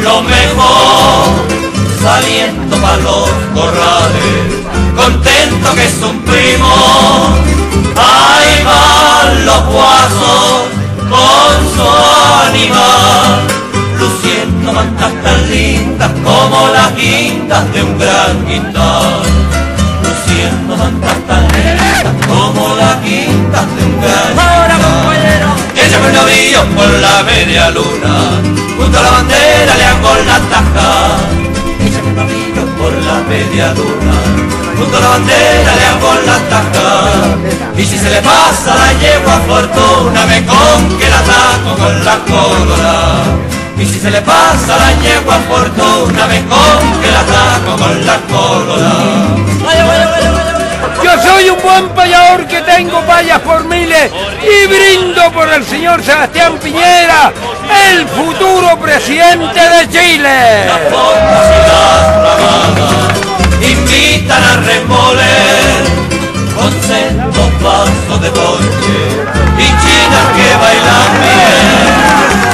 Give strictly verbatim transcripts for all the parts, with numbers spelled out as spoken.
lo mejor, saliendo pa' los corrales, contento que es un primo. Ahí van los guasos con su animal, luciendo mantas tan lindas como las guindas de un gran quintal. Luciendo mantas tan lindas como las guindas de un gran quintal. Échame un novillo por la media luna, junto a la bandera le hago la taja. Échame un novillo por la media luna, junto a la bandera le hago la taja. Y si se le pasa la yegua fortuna, me con que la taco con la corona. Y si se le pasa la yegua fortuna, me con que la taco con la corona. Vaya, vaya, vaya, vaya. Yo soy un buen payador que tengo payas por miles y brindo por el señor Sebastián Piñera, el futuro presidente de Chile. Las fondas y las ramadas invitan a remoler con sendos pasos de ponche y chinas que bailan bien.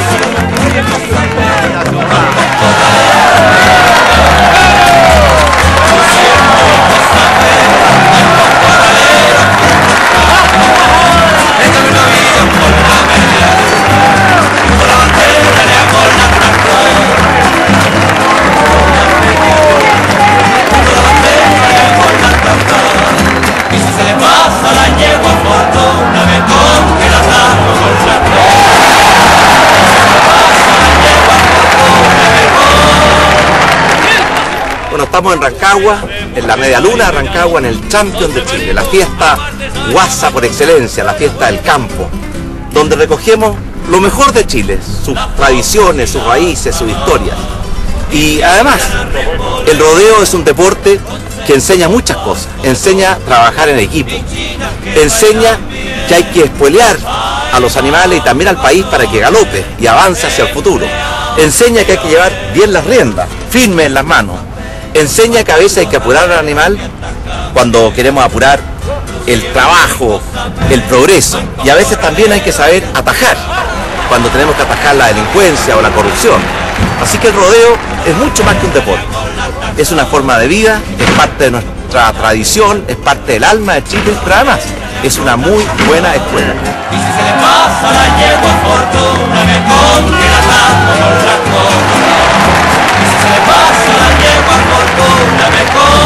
Bueno, estamos en Rancagua, en la media luna de Rancagua, en el Champion de Chile, la fiesta guasa por excelencia, la fiesta del campo, donde recogemos lo mejor de Chile, sus tradiciones, sus raíces, sus historias. Y además, el rodeo es un deporte que enseña muchas cosas, enseña a trabajar en equipo, enseña que hay que espolear a los animales y también al país para que galope y avance hacia el futuro, enseña que hay que llevar bien las riendas, firmes en las manos, enseña que a veces hay que apurar al animal cuando queremos apurar el trabajo, el progreso, y a veces también hay que saber atajar cuando tenemos que atajar la delincuencia o la corrupción. Así que el rodeo es mucho más que un deporte, es una forma de vida, es parte de nuestra tradición, es parte del alma de Chile, pero además es una muy buena escuela. Y si se le pasa la yegua fortuna, me con que la taco con la corona. Y si se le pasa la yegua fortuna, me con